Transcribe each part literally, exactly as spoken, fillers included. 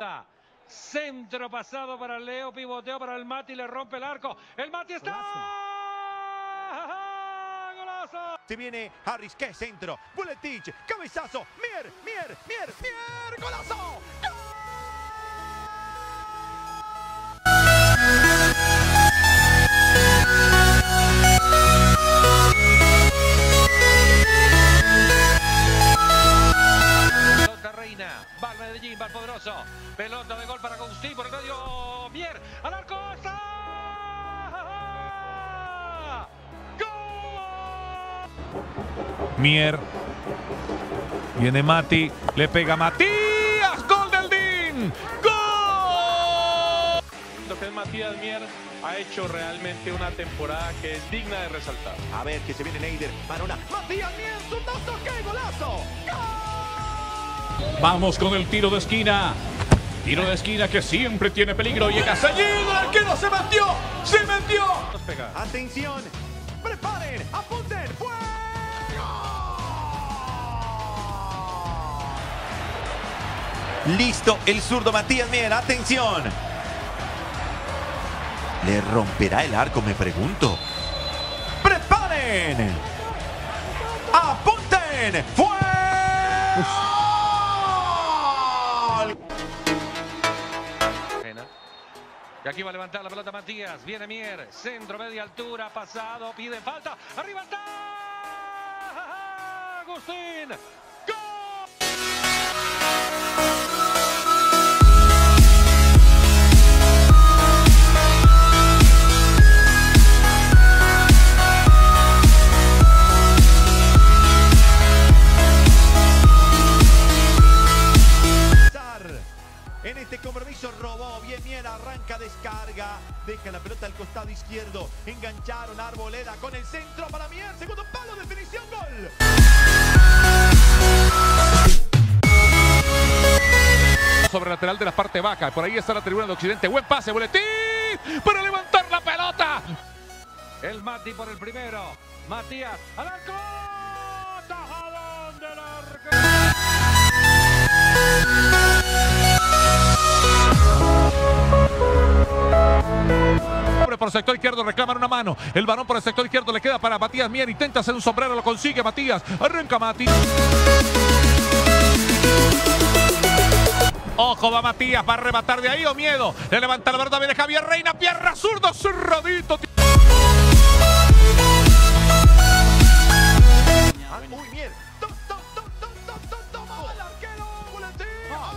Centro pasado para Leo, pivoteo para el Mati, le rompe el arco. El Mati está. ¡Golazo! Se viene Harris, qué centro. Buletich, cabezazo. Mier, Mier, Mier, Mier. ¡Golazo! ¡Gol! Va el Medellín, va el poderoso. Pelota de gol para Agustín por el medio. Mier al arco. ¡Está! ¡Gol! Mier. Viene Mati. Le pega Matías. ¡Gol del D I N! ¡Gol! Lo que es Matías Mier ha hecho realmente una temporada que es digna de resaltar. A ver que se viene Neider. Marona. Matías Mier, zurdazo. ¡Qué golazo! ¡Gol! Vamos con el tiro de esquina. Tiro de esquina que siempre tiene peligro. Llega seguido. El arquero se metió. Se metió. Atención. Preparen. Apunten. ¡Fuego! Listo el zurdo Matías Mier. Atención. ¿Le romperá el arco? Me pregunto. Preparen. Apunten. ¡Fuego! Y aquí va a levantar la pelota Matías. Viene Mier. Centro, media altura. Pasado. Pide falta. Arriba está. Agustín. ¡Gol! En este compromiso robó bien Mier, arranca, descarga, deja la pelota al costado izquierdo, engancharon a Arboleda con el centro para Mier, segundo palo, definición, gol. Sobre lateral de la parte baja, por ahí está la tribuna de Occidente, buen pase, Buletín, para levantar la pelota. El Mati por el primero, Matías al arco, tajadón del arco. Por el sector izquierdo reclaman una mano. El balón por el sector izquierdo le queda para Matías Mier. Intenta hacer un sombrero, lo consigue Matías. Arranca Mati. Ojo, va Matías, va a rematar de ahí o miedo. Le levanta la verdad, viene Javier Reina, pierna zurdo, cerradito. Muy bien. Toma el arquero, Buletín.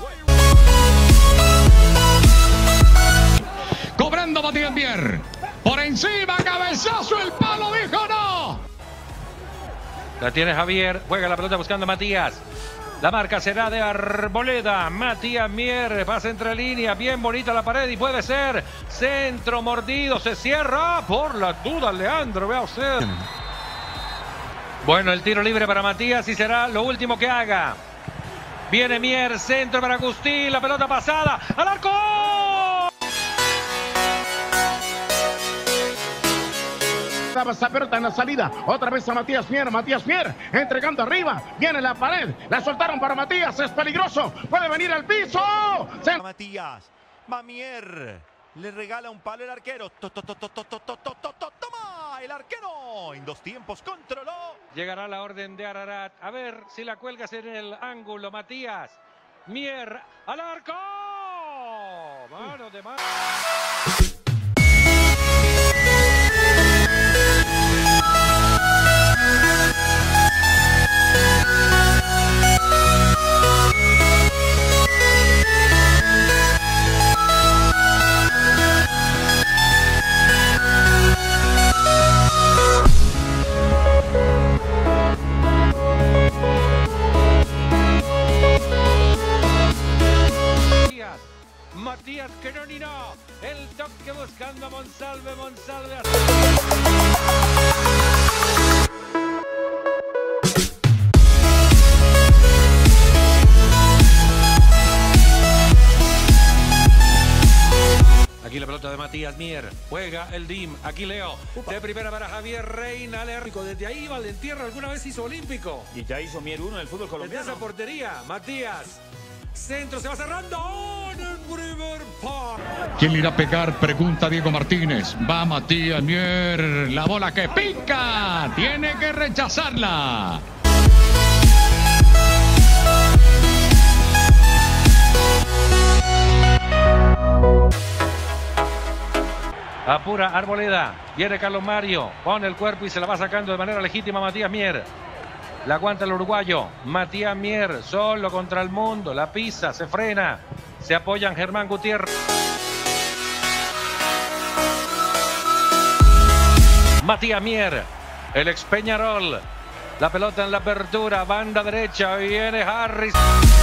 Cobrando Matías Mier. Por encima, cabezazo, el palo dijo no. La tiene Javier, juega la pelota buscando a Matías. La marca será de Arboleda. Matías Mier, pasa entre líneas, bien bonita la pared y puede ser centro mordido, se cierra por las dudas, Leandro, vea usted. Bueno, el tiro libre para Matías y será lo último que haga. Viene Mier, centro para Agustín, la pelota pasada, al arco. Esa pelota en la salida, otra vez a Matías Mier, Matías Mier entregando arriba, viene la pared, la soltaron para Matías, es peligroso, puede venir al piso. Se... Matías, Mamier, le regala un palo el arquero, toma el arquero, en dos tiempos controló. Llegará la orden de Ararat, a ver si la cuelgas en el ángulo, Matías Mier al arco, mano de mano. Matías Queronino, el toque buscando a Monsalve, Monsalve. Aquí la pelota de Matías Mier, juega el D I M, aquí Leo, Upa. De primera para Javier Reina, desde ahí Valentierra alguna vez hizo olímpico. Y ya hizo Mier uno en el fútbol colombiano. Desde esa portería, Matías, centro se va cerrando, ¡oh! ¿Quién le irá a pegar? Pregunta Diego Martínez. Va Matías Mier. La bola que pica. Tiene que rechazarla. Apura Arboleda. Viene Carlos Mario. Pone el cuerpo y se la va sacando de manera legítima Matías Mier. La aguanta el uruguayo. Matías Mier solo contra el mundo. La pisa, se frena. Se apoyan Germán Gutiérrez. Matías Mier. El ex Peñarol. La pelota en la apertura. Banda derecha. Viene Harris.